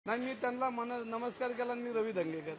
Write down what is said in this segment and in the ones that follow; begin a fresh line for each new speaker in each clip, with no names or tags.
नाही, मी त्यांना नमस्कार केला. मी रवी धंगेकर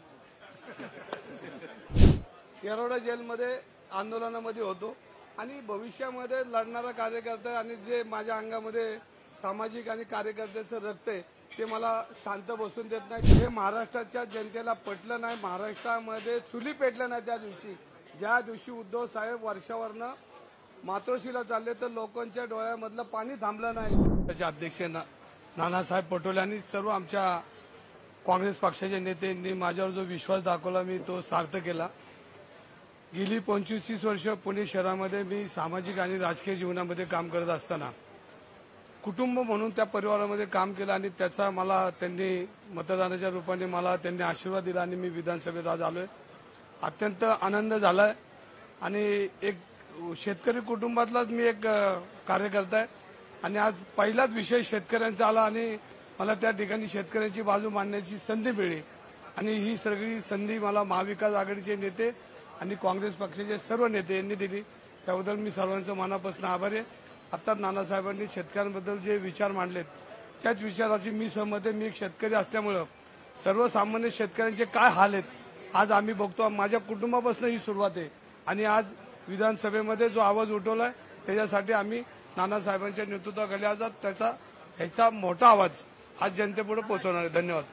येरवडा जेलमध्ये आंदोलनामध्ये होतो आणि भविष्यामध्ये लढणारा कार्यकर्ता आणि जे माझ्या अंगामध्ये सामाजिक आणि कार्यकर्त्याचं रक्त आहे ते मला शांत बसून देत नाही. हे महाराष्ट्राच्या जनतेला पटलं नाही. महाराष्ट्रामध्ये चुली पेटलं नाही त्या दिवशी, ज्या दिवशी उद्धव साहेब वर्षावरनं मातोश्रीला चालले तर लोकांच्या डोळ्यामधलं पाणी थांबलं नाही. त्याचे अध्यक्ष नानासाहेब पटोले आणि सर्व आमच्या काँग्रेस पक्षाच्या नेत्यांनी माझ्यावर जो विश्वास दाखवला मी तो सार्थ केला. गेली 25-30 वर्ष पुणे शहरामध्ये मी सामाजिक आणि राजकीय जीवनामध्ये काम करत असताना कुटुंब म्हणून त्या परिवारामध्ये काम केलं आणि त्याचा मला त्यांनी मतदानाच्या रूपाने मला त्यांनी आशीर्वाद दिला आणि मी विधानसभेत आज आलोय. अत्यंत आनंद झालाय आणि एक शेतकरी कुटुंबातलाच मी एक कार्यकर्ता आहे आणि आज पहिलाच विषय शेतकऱ्यांचा आला आणि मला त्या ठिकाणी शेतकऱ्यांची बाजू मांडण्याची संधी मिळली आणि ही सगळी संधी मला महाविकास आघाडीचे नेते आणि काँग्रेस पक्षाचे सर्व नेते यांनी दिली. त्याबद्दल मी सर्वांचं मनापासून आभारी आहे. आता नानासाहेबांनी शेतकऱ्यांबद्दल जे विचार मांडलेत त्याच विचाराची मी सहमत आहे. मी एक शेतकरी असल्यामुळं सर्वसामान्य शेतकऱ्यांचे काय हाल आहेत आज आम्ही बघतो. माझ्या कुटुंबापासून ही सुरुवात आहे आणि आज विधानसभेमध्ये जो आवाज उठवलाय त्याच्यासाठी आम्ही नानासाहेबांच्या नेतृत्वाखाली आज ह्याचा मोठा आवाज आज जनतेपुढे पोहोचवणार आहे. धन्यवाद.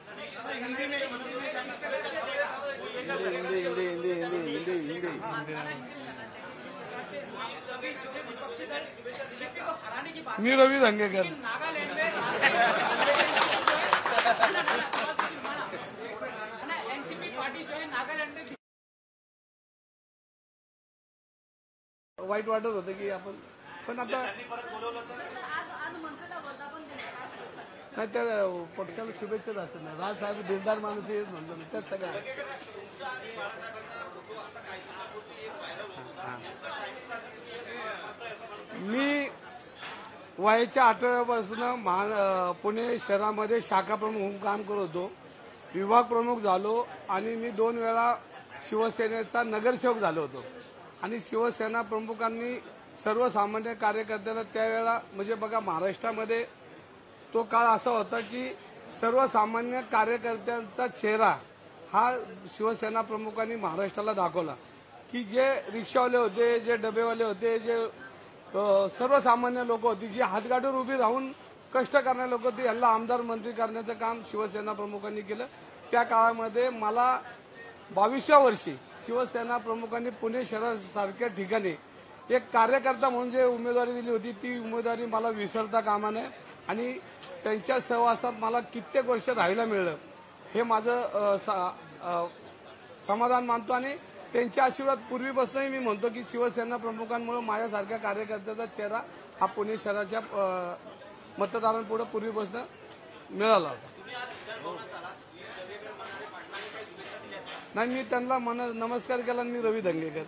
मी रवी धंगेकर. वाईट वाटत होतं की आपण पण आता नाही त्या पक्षाला शुभेच्छा असतात ना. राजसाहेब दिलदार माणूस हे म्हणतो ना त्याच सगळ्या मी वयाच्या 8व्यापासून पुणे शहरामध्ये शाखा प्रमुख म्हणून काम करत होतो. विभाग प्रमुख झालो आणि मी 2 वेळा शिवसेनेचा नगरसेवक झालो होतो आणि शिवसेना प्रमुखांनी सर्वसामान्य कार्यकर्त्याला त्यावेळेला म्हणजे बघा महाराष्ट्रामध्ये तो काळ असा होता की सर्वसामान्य कार्यकर्त्यांचा चेहरा हा शिवसेना प्रमुखांनी महाराष्ट्राला दाखवला की जे रिक्षावाले होते, जे डबेवाले होते, जे सर्वसामान्य लोक होती, जी हातगाडीवर उभी राहून कष्ट करणारे लोक होती, यांना आमदार मंत्री करण्याचं काम शिवसेना प्रमुखांनी केलं. त्या काळामध्ये मला 22व्या वर्षी शिवसेना प्रमुखांनी पुणे शहरासारख्या ठिकाणी एक कार्यकर्ता म्हणून जे उमेदवारी दिली होती ती उमेदवारी मला विसरता कामा नये आणि त्यांच्या सहवासात मला कित्येक वर्ष राहायला मिळलं हे माझं समाधान मानतो आणि त्यांच्या आशीर्वाद पूर्वीपासूनही मी म्हणतो की शिवसेना प्रमुखांमुळे माझ्यासारख्या कार्यकर्त्याचा चेहरा हा पुणे शहराच्या मतदारांपुढे पूर्वीपासून मिळाला होता. नाही, मी त्यांना नमस्कार केला. मी रवी धंगेकर.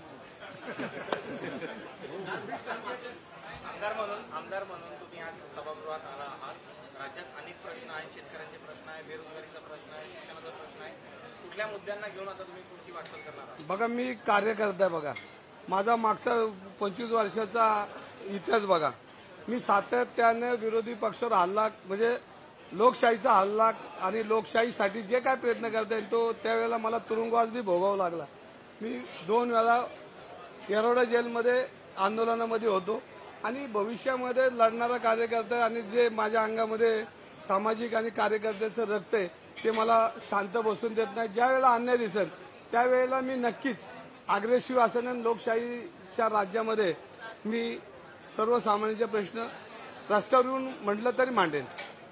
आमदार म्हणून तुम्ही आज सभागृहात आला आहात. राज्यात अनेक प्रश्न आहेत. शेतकऱ्यांचे प्रश्न आहे, बेरोजगारीचा प्रश्न आहे, शिक्षणाचा प्रश्न आहे. कुठल्या मुद्द्यांना घेऊन आता तुम्ही पुढची वाटचाल करणार आहात?
बघा, मी कार्यकर्ता आहे. बघा, माझा मागचा 25 वर्षाचा इतिहास बघा. मी सातत्याने विरोधी पक्षावर हल्ला म्हणजे लोकशाहीचा हल्ला आणि लोकशाहीसाठी जे काय प्रयत्न करता येईल तो त्यावेळेला मला तुरुंगवास बी भोगावा लागला. मी 2 वेळा येरवडा जेलमध्ये आंदोलनामध्ये होतो आणि भविष्यामध्ये लढणारा कार्यकर्ता आणि जे माझ्या अंगामध्ये सामाजिक आणि कार्यकर्त्याचं रक्त आहे ते मला शांत बसून देत नाही. ज्या वेळेला अन्याय दिसेल त्यावेळेला मी नक्कीच अग्रेसिव्ह असेल आणि लोकशाहीच्या राज्यामध्ये मी सर्वसामान्यांचे प्रश्न रस्त्यावर येऊन म्हटलं तरी मांडेन.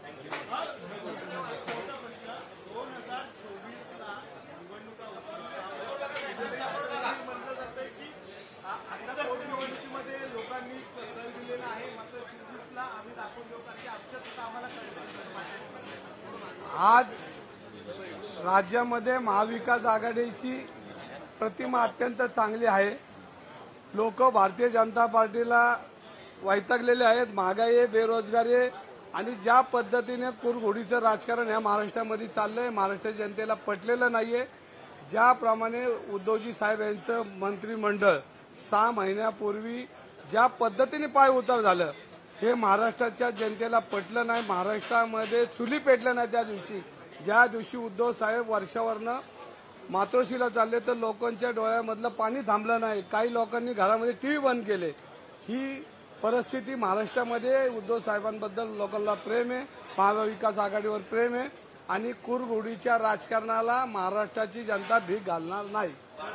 आज राज्यामध्ये महाविकास आघाडीची प्रतिमा अत्यंत चांगली आहे. लोक भारतीय जनता पार्टीला वैतागलेले आहेत. महागाई आहे, बेरोजगारी आहे आणि ज्या पद्धतीने कुरघोडीचं राजकारण या महाराष्ट्रामध्ये चाललंय महाराष्ट्राच्या जनतेला पटलेलं नाहीये. ज्याप्रमाणे उद्धवजी साहेब यांचं मंत्रिमंडळ 6 महिन्यापूर्वी ज्या पद्धतीने पाय उतार झालं हे महाराष्ट्राच्या जनतेला पटलं नाही. महाराष्ट्रामध्ये चुली पेटलं नाही त्या दिवशी, ज्या दिवशी उद्धव साहेब वर्षावरनं मातोश्रीला चालले तर लोकांच्या डोळ्यामधलं पाणी थांबलं नाही. काही लोकांनी घरामध्ये टीव्ही बंद केले. ही परिस्थिती महाराष्ट्रामध्ये उद्धव साहेबांबद्दल लोकांना प्रेम आहे, महाविकास आघाडीवर प्रेम आहे आणि कुरघोडीच्या राजकारणाला महाराष्ट्राची जनता भीक घालणार नाही.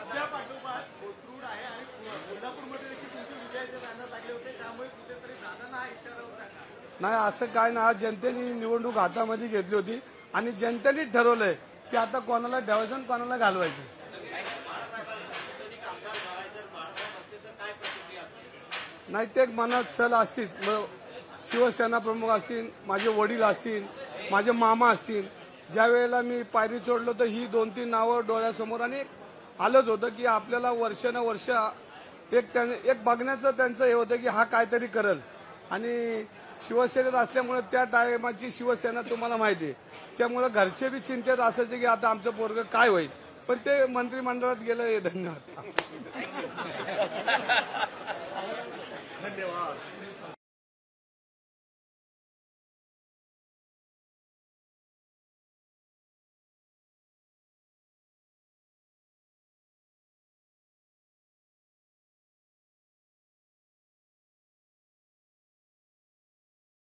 नाही असं काय ना, जनतेने निवडणूक हातामध्ये घेतली होती आणि जनतेने ठरवलंय की आता कोणाला ठेवायचं आणि कोणाला घालवायचं. नाही ते मनात सल असतील, शिवसेना प्रमुख असतील, माझे वडील असतील, माझे मामा असतील. ज्या वेळेला मी पायरी चढलो तर ही 2-3 नावं डोळ्यासमोर आणि आलंच होतं की आपल्याला वर्ष एक बघण्याचं त्यांचं हे होतं की हा काहीतरी करल. आणि शिवसेनेत असल्यामुळे त्या टायमाची शिवसेना तुम्हाला माहिती आहे, त्यामुळे घरचे बी चिंतेत असायचे की आता आमचं पोरगं काय होईल. पण ते मंत्रिमंडळात गेलं. हे धन्यवाद.